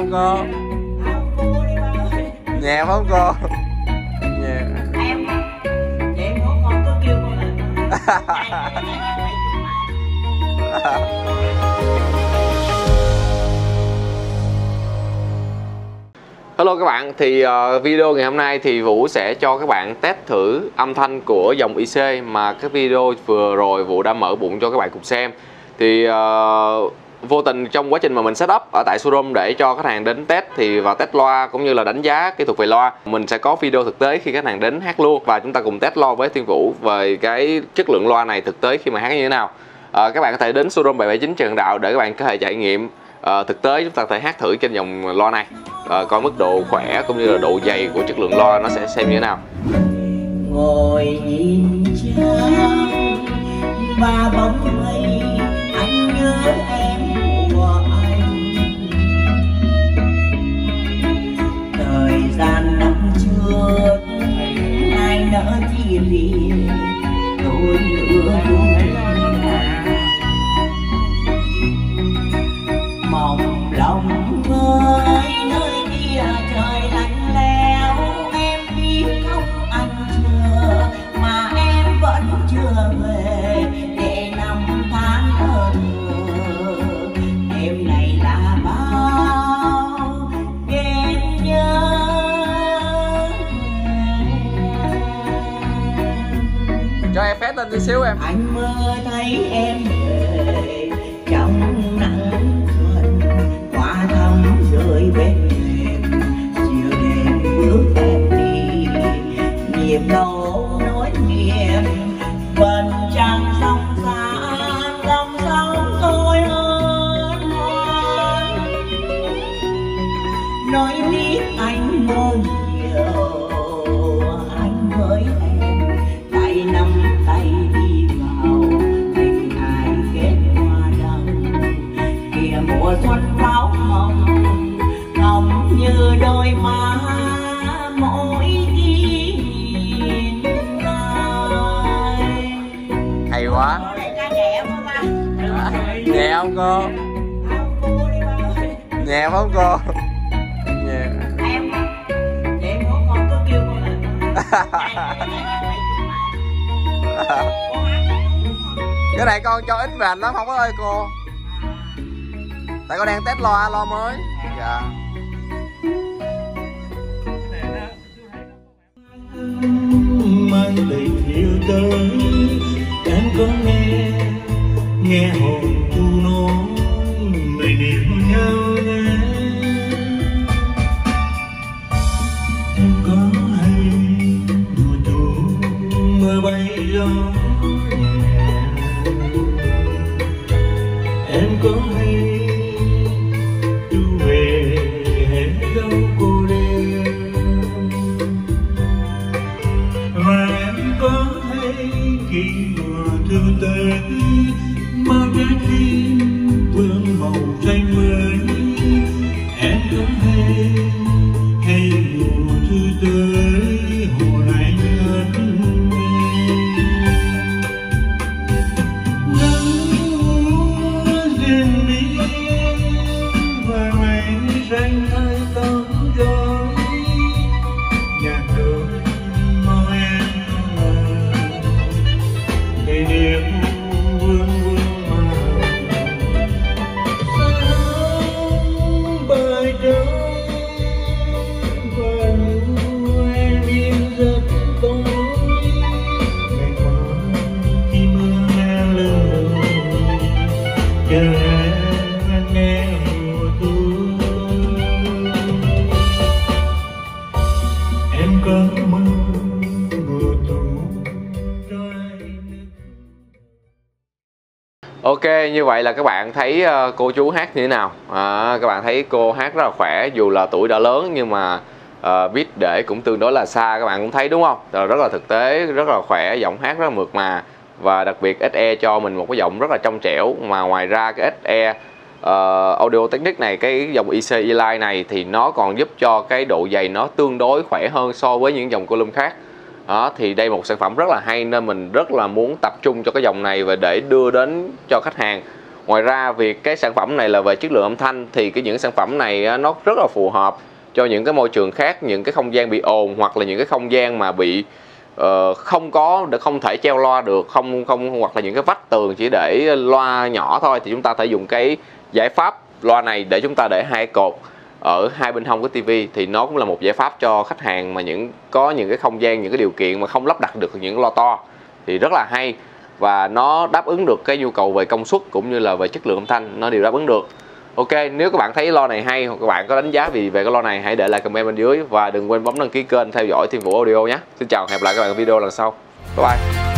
không cô? Nhẹ không cô? Nhẹ. Em vậy muốn con cứ kêu con là Hello các bạn, thì video ngày hôm nay thì Vũ sẽ cho các bạn test thử âm thanh của dòng IC mà cái video vừa rồi Vũ đã mở bụng cho các bạn cùng xem. Thì vô tình trong quá trình mà mình setup ở tại showroom để cho khách hàng đến test thì vào test loa cũng như là đánh giá kỹ thuật về loa, mình sẽ có video thực tế khi khách hàng đến hát luôn và chúng ta cùng test loa với Thiên Vũ về cái chất lượng loa này thực tế khi mà hát như thế nào. Các bạn có thể đến showroom 779 Trần Đạo để các bạn có thể trải nghiệm thực tế, chúng ta có thể hát thử trên dòng loa này, coi mức độ khỏe cũng như là độ dày của chất lượng loa nó sẽ xem như thế nào. ngồi nhìn trăng và bóng mây, anh nhớ em của anh. Thời gian năm trước ai nỡ chia lìa đôi lửa đúng mong lòng ơi nơi kia trời lạnh lẽo, em biết không anh chờ mà em vẫn chưa về để năm tháng ở thừa. Đêm này là bao đêm nhớ Cho em phép lên tí xíu em. anh mơ thấy em về trong nắng thuận hoa thắm rơi bên thềm, chiều đêm bước em đi nhịp đầu nối niềm vần trăng sông xa dòng sông tôi ơn hoan. Nói biết anh mơ nhiều anh với em tay nắm tay đi vào tình ai kết hoa đắng kìa mùa xuân pháo hồng hồng như đôi má mỗi khi nhìn ai. Hay quá. Ca nhẹ không ta? Nhẹ không cô? Nhẹ không cô? Nhẹ. Em vậy muốn con cứ kêu con là Cái này con cho ít vàng lắm không có ơi cô. Tại con đang test loa mới. Dạ. Mang tình yêu tới em có nghe hồn tu nói lời niệm nhau nhé. Em có hay mùa thu mưa bay gió nhẹ, em có hay tu về hẹn đâu cô đơn, và em có hay khi mùa thu tới bao trái tim vương màu xanh mới. Em có hay mùa thu tới hồ lại ngất nắng riêng đi và mây xanh hơi tóm gió nhạt đôi môi em ngày niệm vương vương màu sáng bài trắng và nụ em yên giấc tối ngày qua khi mưa nghe lời chờ em nghe mùa thu. Em có mơ mùa thu Ok, như vậy là các bạn thấy cô chú hát như thế nào. Các bạn thấy cô hát rất là khỏe, dù là tuổi đã lớn nhưng mà beat để cũng tương đối là xa, các bạn cũng thấy đúng không? Rất là thực tế, rất là khỏe, giọng hát rất là mượt mà. Và đặc biệt SE cho mình một cái giọng rất là trong trẻo. Mà ngoài ra cái SE Audio Technics này, cái dòng IC E-Line này thì nó còn giúp cho cái độ dày nó tương đối khỏe hơn so với những dòng column khác. Đó, thì đây một sản phẩm rất là hay nên mình rất là muốn tập trung cho cái dòng này và để đưa đến cho khách hàng. Ngoài ra việc cái sản phẩm này là về chất lượng âm thanh thì những sản phẩm này nó rất là phù hợp cho những cái môi trường khác, những cái không gian bị ồn hoặc là những cái không gian mà bị không thể treo loa được, hoặc là những cái vách tường chỉ để loa nhỏ thôi, thì chúng ta thể dùng cái giải pháp loa này để chúng ta để hai cột ở hai bên hông của tivi, thì nó cũng là một giải pháp cho khách hàng mà có những cái không gian, những cái điều kiện mà không lắp đặt được những loa to, thì rất là hay. Và nó đáp ứng được cái nhu cầu về công suất cũng như là về chất lượng âm thanh, nó đều đáp ứng được. Ok, nếu các bạn thấy lo này hay hoặc các bạn có đánh giá về cái lo này, hãy để lại comment bên dưới và đừng quên bấm đăng ký kênh theo dõi Thiên Vũ Audio nhé. Xin chào, hẹn gặp lại các bạn ở video lần sau. Bye bye.